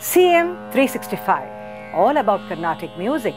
CM 365, all about Carnatic music.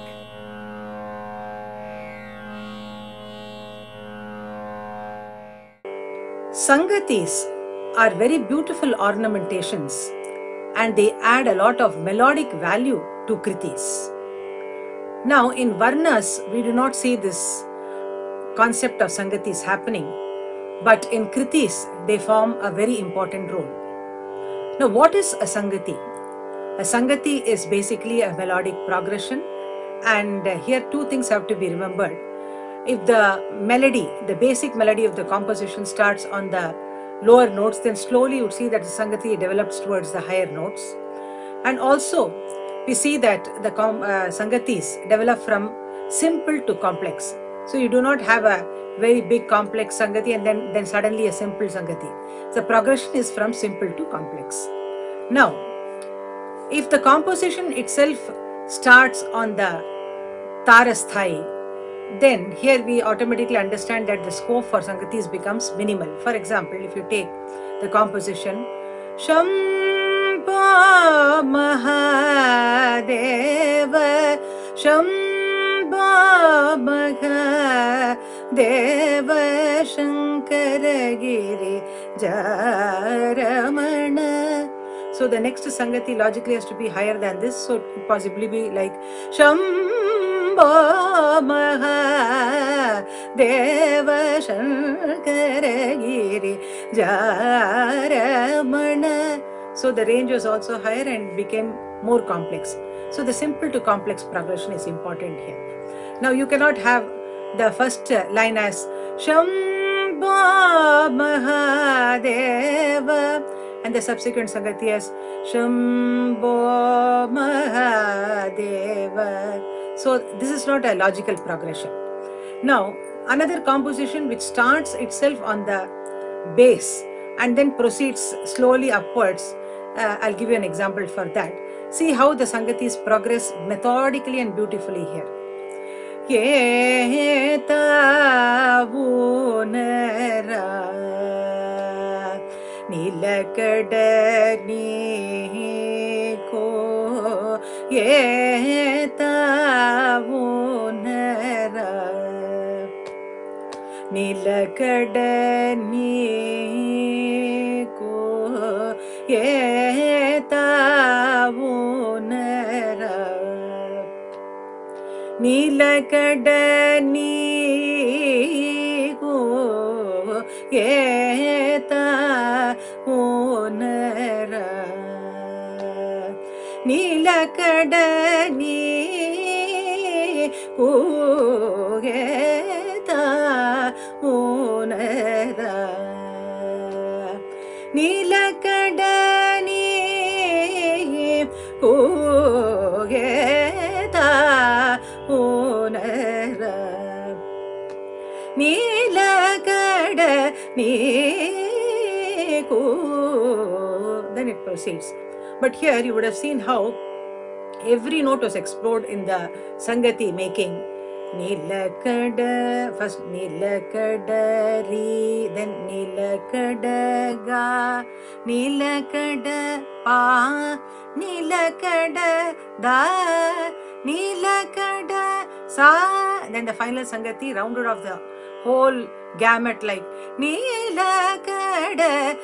Sangatis are very beautiful ornamentations and they add a lot of melodic value to Kritis. Now in Varnas, we do not see this concept of Sangatis happening, but in Kritis, they form a very important role. Now what is a Sangati? A Sangati is basically a melodic progression, and here two things have to be remembered. If the melody, the basic melody of the composition starts on the lower notes, then slowly you would see that the Sangati develops towards the higher notes. And also, we see that the Sangatis develop from simple to complex. So you do not have a very big complex Sangati and then suddenly a simple Sangati. The progression is from simple to complex. Now, if the composition itself starts on the Tarasthai, then here we automatically understand that the scope for Sangatis becomes minimal. For example, if you take the composition Shambho Mahadeva, Shambho Mahadeva, Shankaragiri Jaramana. So the next Sangati logically has to be higher than this, so it could possibly be like Shambho Mahadeva Shankaragiri Jaramana. So the range was also higher and became more complex. So the simple to complex progression is important here. Now you cannot have the first line as Shambho Mahadeva and the subsequent Sangati as Shambho Mahadeva. So this is not a logical progression. Now another composition which starts itself on the bass and then proceeds slowly upwards, I'll give you an example for that. See how the Sangatis progress methodically and beautifully here. Nilakadani ko yetavunara, Nilakadani ko yetavunara, Nilakadani ko yetavunara, Nilakadani ko yetavunara, Nilakadani ko yetavunara, Nilakadani ko. Then it proceeds. But here you would have seen how every note was explored in the Sangati making. Nilakada, first Nilakada Ri, then Nilakada Ga, Nilakada Pa, Nilakada Da, Nilakada Sa, then the final Sangati rounded off the whole gamut like Nilakada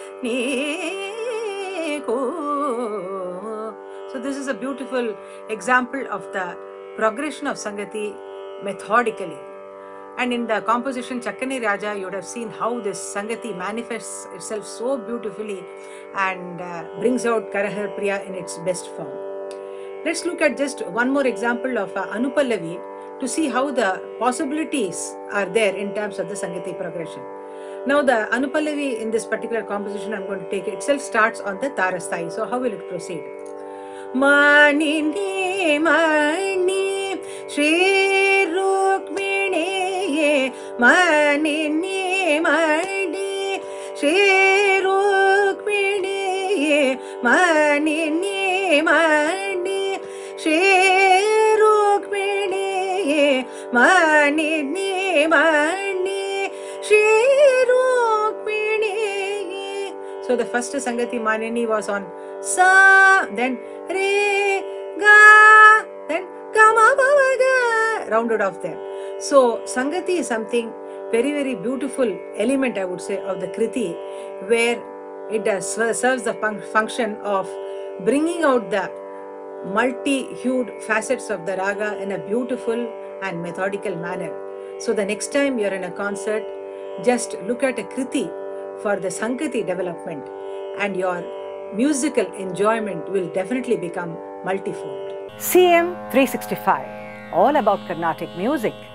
Ni Ko. So this is a beautiful example of the progression of Sangati methodically. And in the composition Chakkani Raja, you would have seen how this Sangati manifests itself so beautifully and brings out Karahar Priya in its best form. Let's look at just one more example of Anupallavi to see how the possibilities are there in terms of the Sangati progression. Now the Anupallavi in this particular composition I'm going to take itself starts on the Tarasthai. So how will it proceed? Mani ni mani Shri Rukmini, Mani ni mani Shri Rukmini, Mani ni mani Shri Rukmini, Mani ni mani Shri Rukmini. So the first Sangati Manini was on Sa, then Re, Ga, then Gama Baba Ga, rounded off there. So Sangati is something very, very beautiful element, I would say, of the Kriti, where it serves the function of bringing out the multi-hued facets of the raga in a beautiful and methodical manner. So the next time you're in a concert, just look at a Kriti for the Sankati development, and your musical enjoyment will definitely become multifold. CM 365, all about Carnatic music.